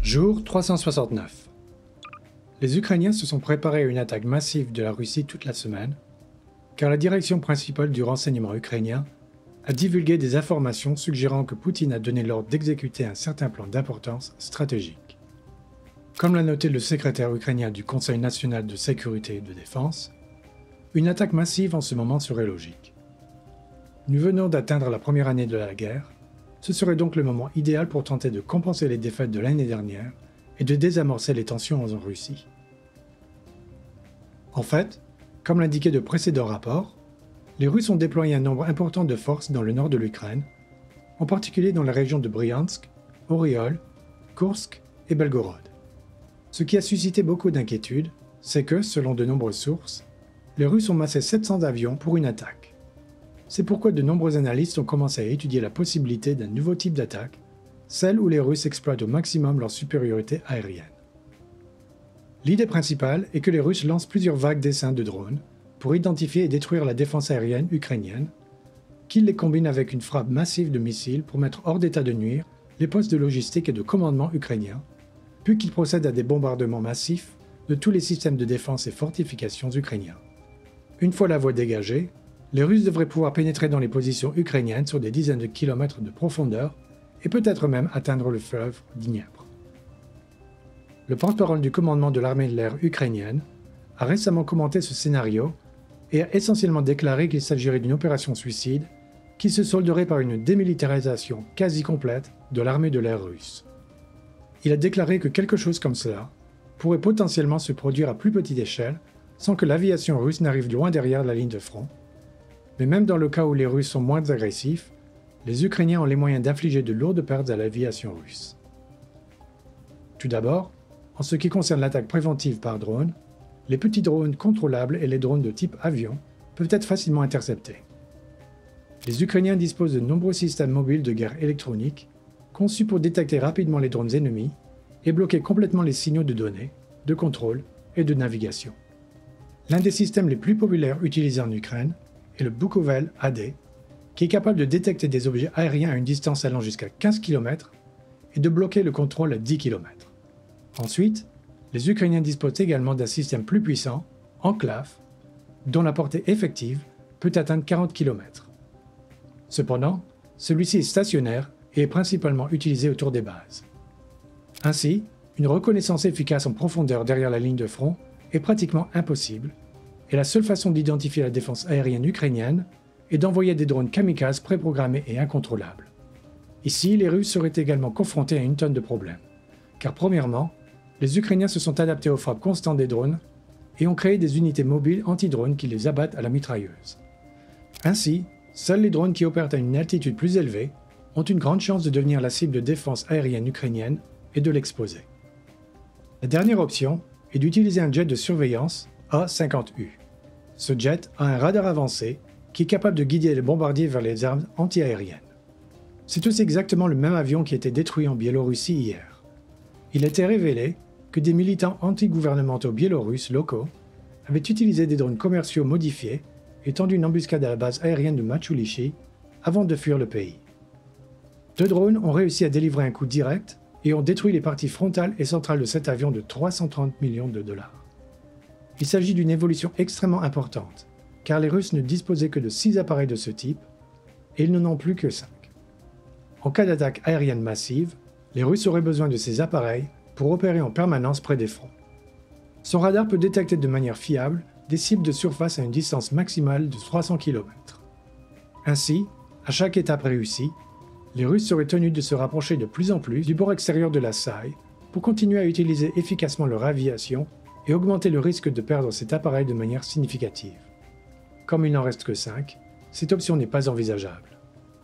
Jour 369. Les Ukrainiens se sont préparés à une attaque massive de la Russie toute la semaine, car la direction principale du renseignement ukrainien a divulgué des informations suggérant que Poutine a donné l'ordre d'exécuter un certain plan d'importance stratégique. Comme l'a noté le secrétaire ukrainien du Conseil national de sécurité et de défense, une attaque massive en ce moment serait logique. Nous venons d'atteindre la première année de la guerre. Ce serait donc le moment idéal pour tenter de compenser les défaites de l'année dernière et de désamorcer les tensions en Russie. En fait, comme l'indiquaient de précédents rapports, les Russes ont déployé un nombre important de forces dans le nord de l'Ukraine, en particulier dans la région de Bryansk, Oriol, Koursk et Belgorod. Ce qui a suscité beaucoup d'inquiétudes, c'est que, selon de nombreuses sources, les Russes ont massé 700 avions pour une attaque. C'est pourquoi de nombreux analystes ont commencé à étudier la possibilité d'un nouveau type d'attaque, celle où les Russes exploitent au maximum leur supériorité aérienne. L'idée principale est que les Russes lancent plusieurs vagues d'essaims de drones pour identifier et détruire la défense aérienne ukrainienne, qu'ils les combinent avec une frappe massive de missiles pour mettre hors d'état de nuire les postes de logistique et de commandement ukrainiens, puis qu'ils procèdent à des bombardements massifs de tous les systèmes de défense et fortifications ukrainiens. Une fois la voie dégagée, les Russes devraient pouvoir pénétrer dans les positions ukrainiennes sur des dizaines de kilomètres de profondeur et peut-être même atteindre le fleuve Dniepr. Le porte-parole du commandement de l'armée de l'air ukrainienne a récemment commenté ce scénario et a essentiellement déclaré qu'il s'agirait d'une opération suicide qui se solderait par une démilitarisation quasi complète de l'armée de l'air russe. Il a déclaré que quelque chose comme cela pourrait potentiellement se produire à plus petite échelle sans que l'aviation russe n'arrive loin derrière la ligne de front. Mais même dans le cas où les Russes sont moins agressifs, les Ukrainiens ont les moyens d'infliger de lourdes pertes à l'aviation russe. Tout d'abord, en ce qui concerne l'attaque préventive par drone, les petits drones contrôlables et les drones de type avion peuvent être facilement interceptés. Les Ukrainiens disposent de nombreux systèmes mobiles de guerre électronique conçus pour détecter rapidement les drones ennemis et bloquer complètement les signaux de données, de contrôle et de navigation. L'un des systèmes les plus populaires utilisés en Ukraine est le Bukovel AD, qui est capable de détecter des objets aériens à une distance allant jusqu'à 15 km et de bloquer le contrôle à 10 km. Ensuite, les Ukrainiens disposent également d'un système plus puissant, Enclave, dont la portée effective peut atteindre 40 km. Cependant, celui-ci est stationnaire et est principalement utilisé autour des bases. Ainsi, une reconnaissance efficace en profondeur derrière la ligne de front est pratiquement impossible, et la seule façon d'identifier la défense aérienne ukrainienne est d'envoyer des drones kamikazes préprogrammés et incontrôlables. Ici, les Russes seraient également confrontés à une tonne de problèmes, car premièrement, les Ukrainiens se sont adaptés aux frappes constantes des drones et ont créé des unités mobiles anti-drones qui les abattent à la mitrailleuse. Ainsi, seuls les drones qui opèrent à une altitude plus élevée ont une grande chance de devenir la cible de défense aérienne ukrainienne et de l'exposer. La dernière option est d'utiliser un jet de surveillance A-50U. Ce jet a un radar avancé qui est capable de guider les bombardiers vers les armes anti-aériennes. C'est aussi exactement le même avion qui a été détruit en Biélorussie hier. Il a été révélé que des militants anti-gouvernementaux biélorusses locaux avaient utilisé des drones commerciaux modifiés et tendu une embuscade à la base aérienne de Machulichi avant de fuir le pays. 2 drones ont réussi à délivrer un coup direct et ont détruit les parties frontales et centrales de cet avion de 330 millions de dollars. Il s'agit d'une évolution extrêmement importante, car les Russes ne disposaient que de 6 appareils de ce type, et ils n'en ont plus que 5. En cas d'attaque aérienne massive, les Russes auraient besoin de ces appareils pour opérer en permanence près des fronts. Son radar peut détecter de manière fiable des cibles de surface à une distance maximale de 300 km. Ainsi, à chaque étape réussie, les Russes seraient tenus de se rapprocher de plus en plus du bord extérieur de la Saï pour continuer à utiliser efficacement leur aviation et augmenter le risque de perdre cet appareil de manière significative. Comme il n'en reste que 5, cette option n'est pas envisageable.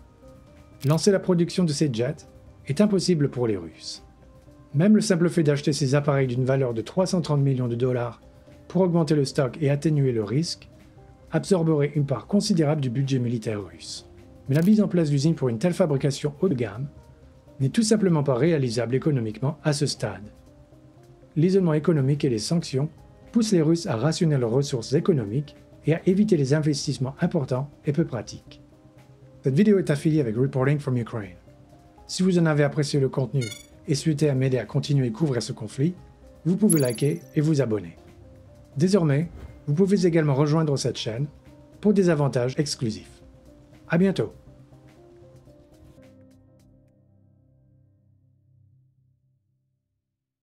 Lancer la production de ces jets est impossible pour les Russes. Même le simple fait d'acheter ces appareils d'une valeur de 330 millions de dollars pour augmenter le stock et atténuer le risque absorberait une part considérable du budget militaire russe. Mais la mise en place d'usines pour une telle fabrication haut de gamme n'est tout simplement pas réalisable économiquement à ce stade. L'isolement économique et les sanctions poussent les Russes à rationner leurs ressources économiques et à éviter les investissements importants et peu pratiques. Cette vidéo est affiliée avec Reporting from Ukraine. Si vous en avez apprécié le contenu et souhaitez m'aider à continuer à couvrir ce conflit, vous pouvez liker et vous abonner. Désormais, vous pouvez également rejoindre cette chaîne pour des avantages exclusifs. À bientôt!